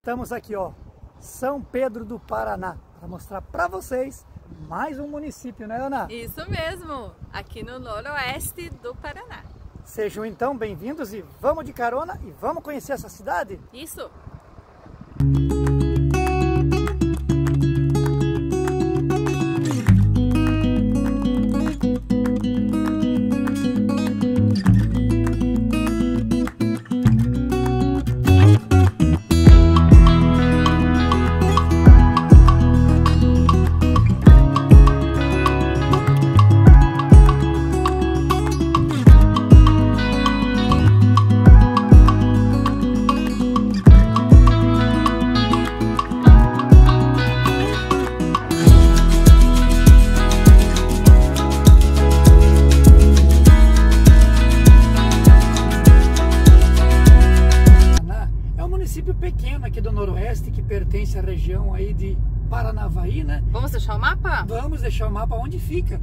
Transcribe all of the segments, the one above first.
Estamos aqui, ó, São Pedro do Paraná, para mostrar para vocês mais um município, né, Ana? Isso mesmo, aqui no noroeste do Paraná. Sejam então bem-vindos e vamos de carona e vamos conhecer essa cidade? Isso! Pequeno aqui do Noroeste, que pertence à região aí de Paranavaí, né? Vamos deixar o mapa? Vamos deixar o mapa onde fica.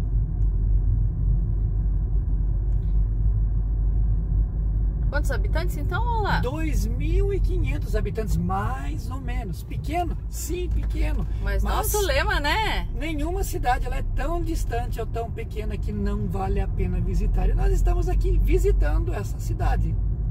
Quantos habitantes então, Olá? 2.500 habitantes, mais ou menos. Pequeno? Sim, pequeno. Mas nosso lema, né? Nenhuma cidade ela é tão distante ou tão pequena que não vale a pena visitar. E nós estamos aqui visitando essa cidade.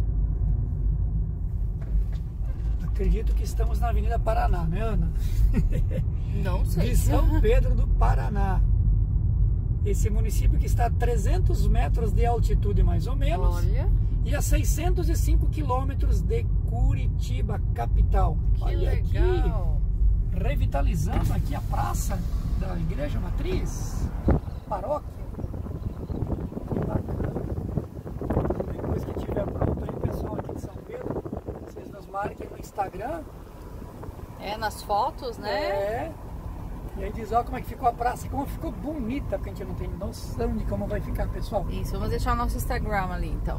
Acredito que estamos na Avenida Paraná, né, Ana? Não sei. De São Pedro do Paraná. Esse município que está a 300 metros de altitude, mais ou menos. Olha. E a 605 quilômetros de Curitiba, capital. Que olha legal. Aqui, revitalizando aqui a praça da Igreja Matriz, paróquia. Que bacana. Depois que tiver pronto aí, pessoal aqui de São Pedro, vocês nos marquem no Instagram. É, nas fotos, né? É. E aí diz, ó, como é que ficou a praça, como ficou bonita, porque a gente não tem noção de como vai ficar, pessoal. Isso, vamos deixar o nosso Instagram ali, então.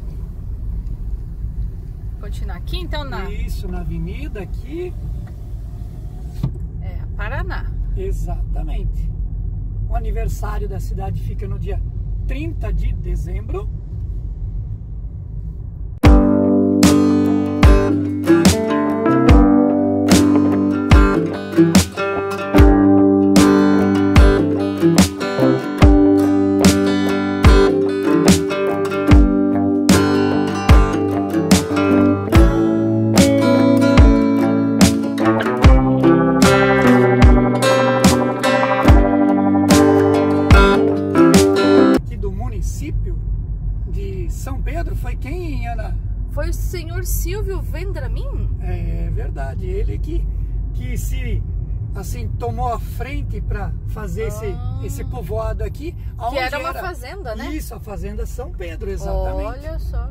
Continuar aqui, então, Isso, na avenida aqui. É, Paraná. Exatamente. O aniversário da cidade fica no dia 30 de dezembro. De São Pedro foi quem, Ana? Foi o senhor Silvio Vendramin? É verdade, ele que se assim tomou a frente para fazer esse povoado aqui, que era uma fazenda, né? Isso, a fazenda São Pedro, exatamente. Olha só.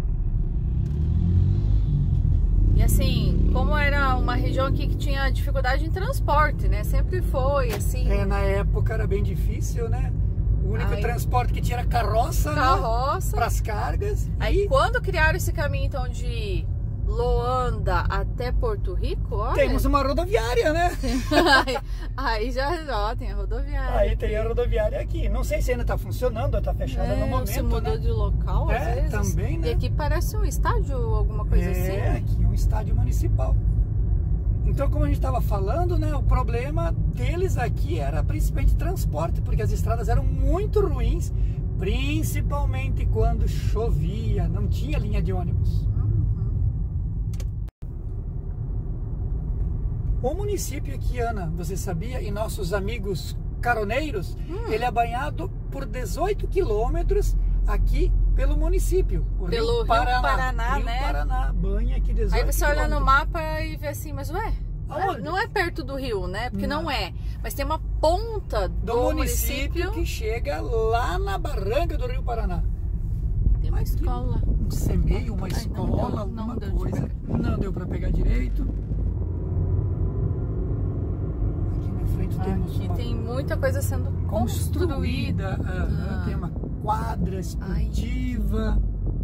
E assim, como era uma região aqui que tinha dificuldade em transporte, né? Sempre foi assim. É, na época era bem difícil, né? O único transporte que tinha era carroça, né? Para as cargas. Aí quando criaram esse caminho então de Loanda até Porto Rico, olha, temos uma rodoviária, né? aí já ó, tem a rodoviária. Aí tem a rodoviária aqui. Não sei se ainda está funcionando ou está fechada no momento. Se mudou, né, de local, às vezes. Também, né? E aqui parece um estádio, alguma coisa assim. É, aqui um estádio municipal. Então, como a gente estava falando, né, o problema deles aqui era principalmente transporte, porque as estradas eram muito ruins, principalmente quando chovia, não tinha linha de ônibus. O município aqui, Ana, você sabia, e nossos amigos caroneiros, ele é banhado por 18 quilômetros aqui pelo município. Pelo Rio Paraná, Rio né? Paraná, banha aqui 18 Aí você olha quilômetros. no mapa e vê assim, mas ué, não é perto do rio, né? Porque não é. Mas tem uma ponta do município que chega lá na barranca do Rio Paraná. Tem uma escola. Um semeio, uma escola, alguma coisa. Não deu para pegar direito. Aqui na frente temos Aqui tem muita coisa sendo construída. Tem uma quadra esportiva.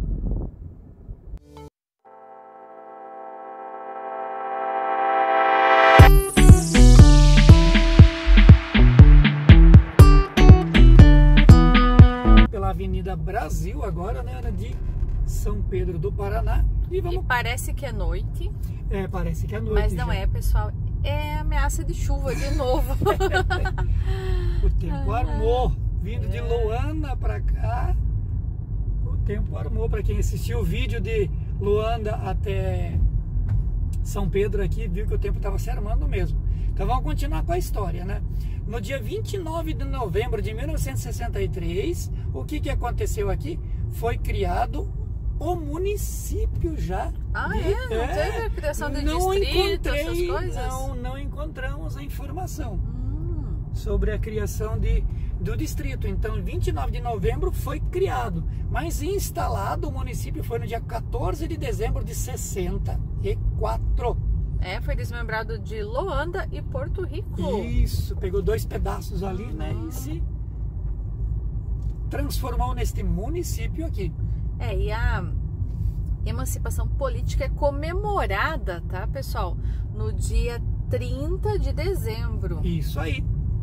Avenida Brasil agora, né, de São Pedro do Paraná. E parece que é noite. É, parece que é noite. Mas não já. é, pessoal. É ameaça de chuva de novo. O tempo armou. Vindo de Luanda pra cá, o tempo armou. Pra quem assistiu o vídeo de Luanda até São Pedro aqui, viu que o tempo estava se armando mesmo. Então vamos continuar com a história, né? No dia 29 de novembro de 1963, o que aconteceu aqui? Foi criado o município já. Ah, não teve a criação de distrito, essas coisas? Não encontramos a informação sobre a criação do distrito. Então, 29 de novembro foi criado, mas instalado o município foi no dia 14 de dezembro de 64. Foi desmembrado de Luanda e Porto Rico. Isso, pegou 2 pedaços ali, né, e se transformou neste município aqui. E a emancipação política é comemorada, tá, pessoal? No dia 30 de dezembro. Isso aí.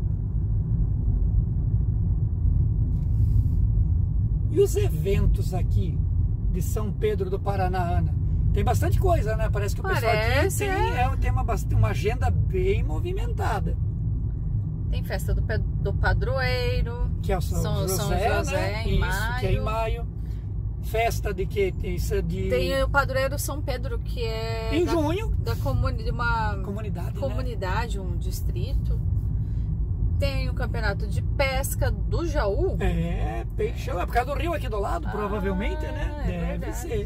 E os eventos aqui de São Pedro do Paraná, Ana? Tem bastante coisa, né? Parece que o pessoal aqui tem uma agenda bem movimentada. Tem festa do padroeiro, que é o São José, né? em maio. Que é em maio. Festa de que? Isso de... Tem o padroeiro São Pedro, que é em junho. De uma comunidade, um distrito. Tem o campeonato de pesca do Jaú. Peixão. É por causa do rio aqui do lado, provavelmente, né? Deve ser.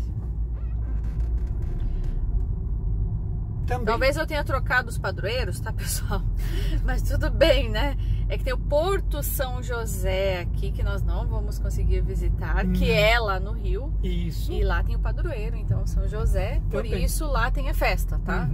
Também. Talvez eu tenha trocado os padroeiros, tá, pessoal? Mas tudo bem, né? É que tem o Porto São José aqui, que nós não vamos conseguir visitar, que é lá no Rio. Isso. E lá tem o padroeiro, então São José, por isso lá tem a festa, tá?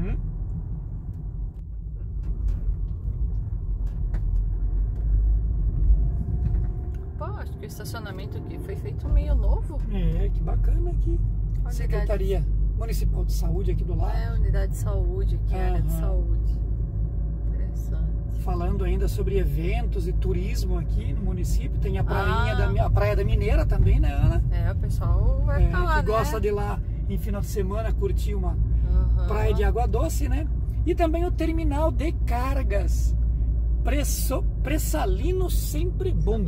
Pô, acho que o estacionamento aqui foi feito meio novo. Que bacana aqui. Secretaria Municipal de Saúde aqui do lado. Unidade de saúde aqui, área de saúde. Interessante. Falando ainda sobre eventos e turismo aqui no município, tem a prainha a Praia da Mineira também, né, Ana? O pessoal vai pra lá, que gosta de ir lá em final de semana curtir uma praia de água doce, né? E também o terminal de cargas Pressalino Sempre Bom.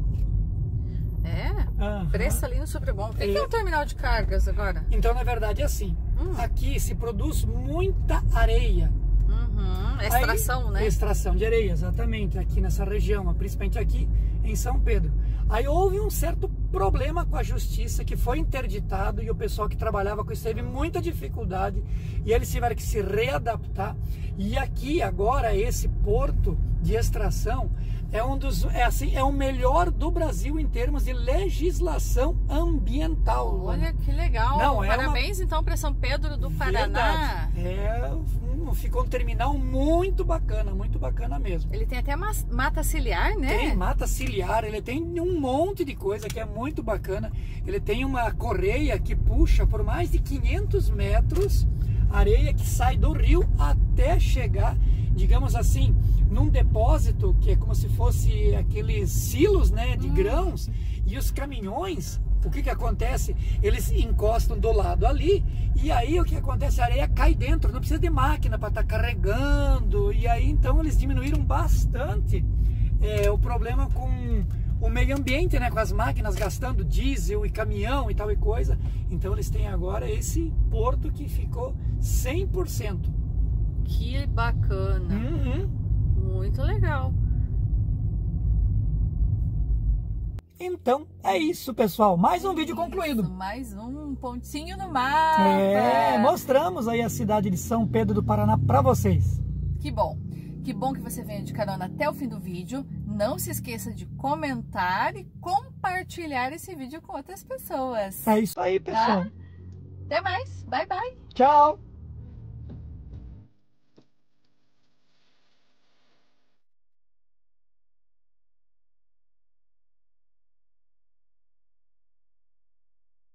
Pressalino Sempre Bom. O que é um terminal de cargas agora? Então, na verdade, é assim. Aqui se produz muita areia. Extração, né? Extração de areia, exatamente. Aqui nessa região, principalmente aqui em São Pedro. Aí houve um certo problema com a justiça, que foi interditado, e o pessoal que trabalhava com isso teve muita dificuldade, e eles tiveram que se readaptar. E aqui agora esse porto de extração é o melhor do Brasil em termos de legislação ambiental. Olha que legal. Parabéns então para São Pedro do Paraná. Ficou um terminal muito bacana mesmo. Ele tem até mata ciliar, né? Tem mata ciliar, ele tem um monte de coisa que é muito bacana. Ele tem uma correia que puxa por mais de 500 metros areia que sai do rio até chegar, digamos assim, num depósito que é como se fosse aqueles silos, né, de grãos, e os caminhões, o que acontece? Eles encostam do lado ali, e aí o que acontece? A areia cai dentro, não precisa de máquina para estar carregando, e aí então eles diminuíram bastante o problema com o meio ambiente, né, com as máquinas gastando diesel e caminhão e tal e coisa. Então eles têm agora esse porto que ficou 100%. Que bacana. Muito legal. Então é isso, pessoal. Mais um vídeo concluído. Mais um pontinho no mapa. Mostramos aí a cidade de São Pedro do Paraná para vocês. Que bom. Que bom que você venha de carona até o fim do vídeo. Não se esqueça de comentar e compartilhar esse vídeo com outras pessoas. É isso aí, pessoal. Até mais. Bye, bye. Tchau.